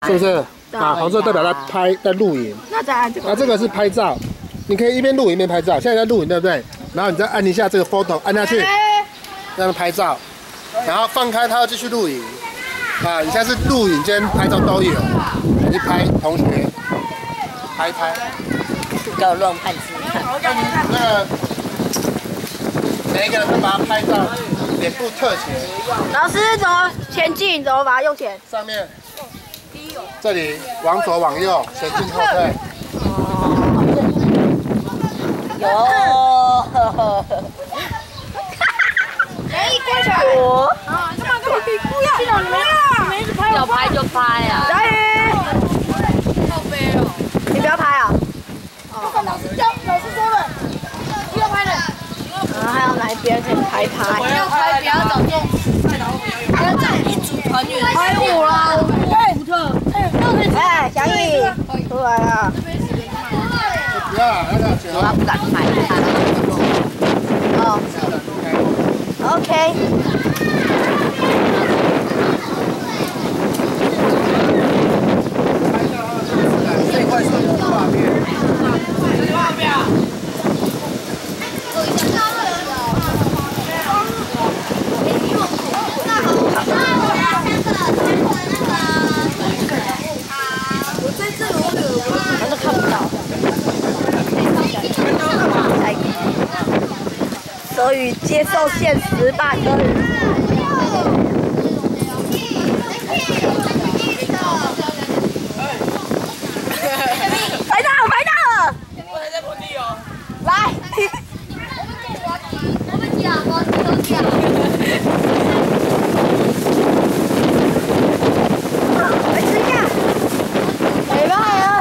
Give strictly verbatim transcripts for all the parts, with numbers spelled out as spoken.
是不是？啊，红色代表在拍，在录影。 那再按这个。 啊，这个是拍照，你可以一边录影一边拍照。现在在录影，对不对？然后你再按一下这个 photo， 按下去，这样拍照，然后放开它要继续录影。啊，你现在是录影兼拍照都有，你拍同学，拍一拍。 给我乱拍吃看。 那个每一个人都把它拍照，脸部特写。 老师怎么前进？怎么把它用前？ 上面。这里往左往右，前进后退。 有。 哎，过去。我。啊，干嘛干嘛？不要！去哪里？你们一直拍我。 要拍就拍啊。 佳宇。好飞哦！你不要拍啊。 这个老师教，老师说了，不要拍了。 然后还有哪一边可以拍拍？ 不要拍，不要找重。不要找一组团员。 拍我啦！ 哎，福特。 哎，小雨出来了。 不要了，那个。 我不敢拍他。 哦。OK。 最快速的画面。 画面。 反正看不到。所以接受现实吧，所以。拍到了，拍到了！ 我还在坡地哦。 来。 我们讲，我们讲。 来吃一下。没办法。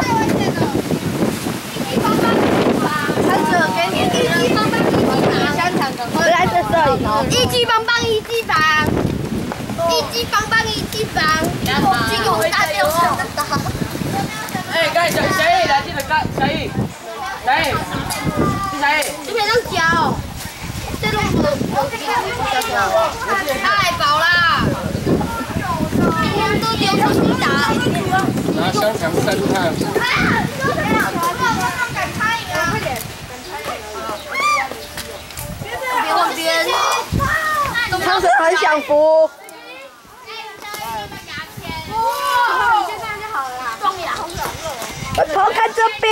三者给你一击棒棒，香肠赶快来这摄影哦。 一击棒棒，一击棒，一击棒棒，一击棒，金勇大六成的打。 哎，该小小野来，记得该小野，小野，是小野。 这边让教，这种有有几个太饱啦！我们都丢出去打。 拿香肠晒出太阳。 别往边， 汤水很享福。头看这边。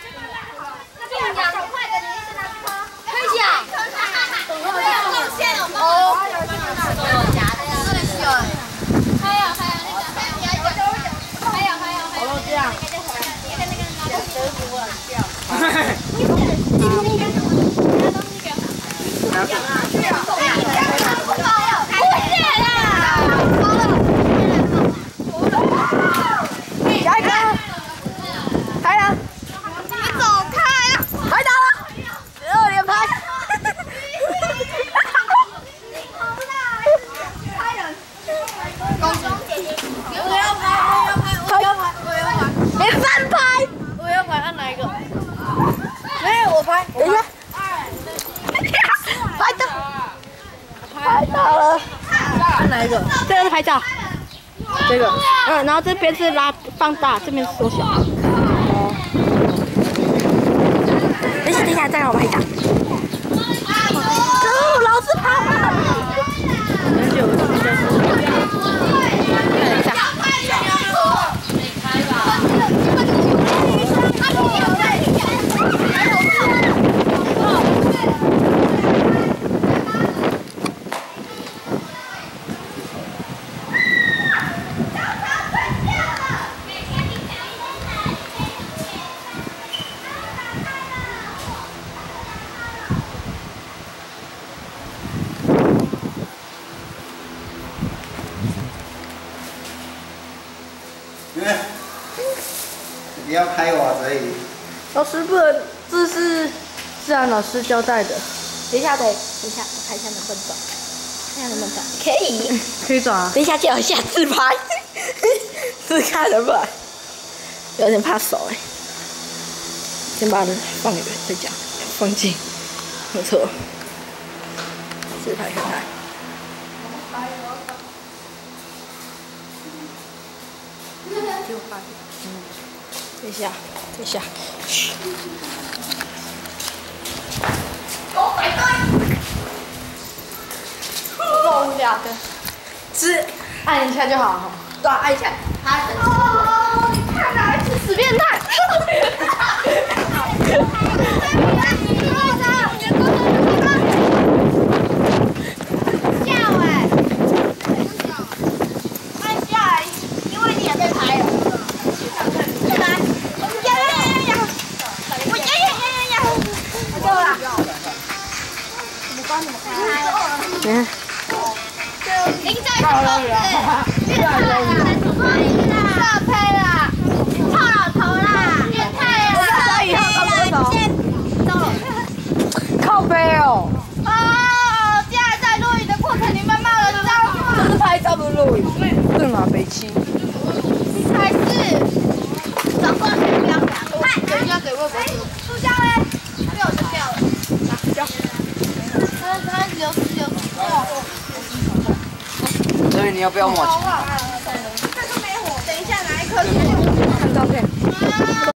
分享。不要露馅了哦。还有还有那个，还有还有还有。 好了，这样。下一个，开了， 你走开啊！ 拍到了，二连拍。 公公姐姐，我要拍，我要拍，我要拍，我要拍。 你翻拍， 我要拍，按哪一个？ 没有我拍，等一下。拍到，拍到了。按哪一个？这个是拍照。这个，嗯，然后这边是拉放大，这边是缩小。哦。等一下，等一下，再让我拍一下。走，老师跑。很久了，就是。看一下。 你要拍我所以。 老师不能，这是自然老师交代的。等一下，等，等一下，我看一下能不能转，看一下能不能转。可以，可以转啊。等一下，叫一下自拍，自看能不能？有点怕手哎、欸。先把人放远再讲，放近，没错。自拍看看。 就拍。嗯，等一下，等一下。嘘。狗仔队。够无聊的。是按一下就好哈。对，按一下。他等。哦，看哪一次死变态。嗯，您在说是变态啦，色胚啦，臭老头啦，变态啦，以后都先走。靠背哦。哦，竟然在录影的过程里面骂了脏话。这是拍照不是录影，这哪北七？你才是。找过去不要讲，快，等一下给微博。塑胶嘞，掉就掉了，拿塑胶。它它流失流失。 所以你要不要抹？ 这个没火，等一下拿一颗去看照片。